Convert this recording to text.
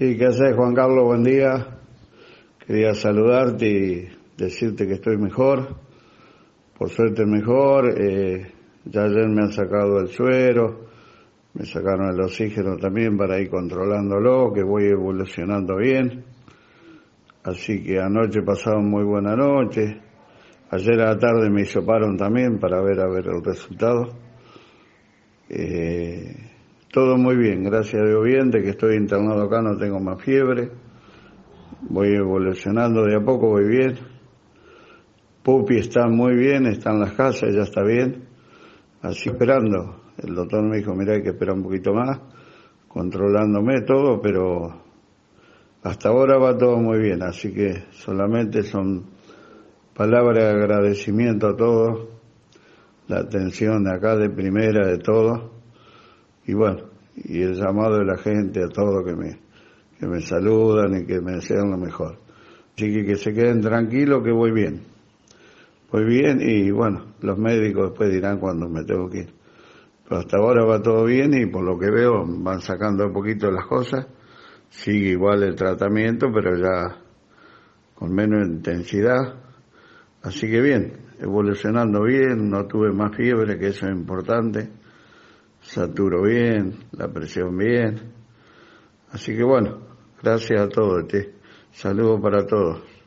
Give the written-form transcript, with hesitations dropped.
Sí, ¿qué haces, Juan Carlos? Buen día. Quería saludarte y decirte que estoy mejor, por suerte mejor. Ya ayer me han sacado el suero, me sacaron el oxígeno también para ir controlándolo, que voy evolucionando bien. Así que anoche pasaron muy buena noche. Ayer a la tarde me hisoparon también para ver el resultado. Todo muy bien, gracias a Dios bien, de que estoy internado acá no tengo más fiebre. Voy evolucionando de a poco, voy bien. Pupi está muy bien, está en las casas, ya está bien. Así esperando. El doctor me dijo, mira, hay que esperar un poquito más, controlándome todo, pero hasta ahora va todo muy bien. Así que solamente son palabras de agradecimiento a todos, la atención de acá de primera de todos. Y bueno, y el llamado de la gente a todos que me saludan y que me desean lo mejor. Así que se queden tranquilos que voy bien. Voy bien y bueno, los médicos después dirán cuándo me tengo que ir. Pero hasta ahora va todo bien y por lo que veo van sacando un poquito las cosas. Sigue igual el tratamiento, pero ya con menos intensidad. Así que bien, evolucionando bien, no tuve más fiebre, que eso es importante. Saturo bien, la presión bien. Así que bueno, gracias a todos. Saludos para todos.